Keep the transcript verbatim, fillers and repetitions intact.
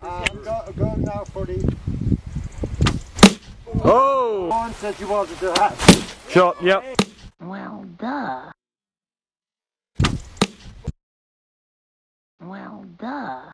I'm go, going now for the... Oh! One said you wanted to have. Shot, yep. Well, duh. Well, duh.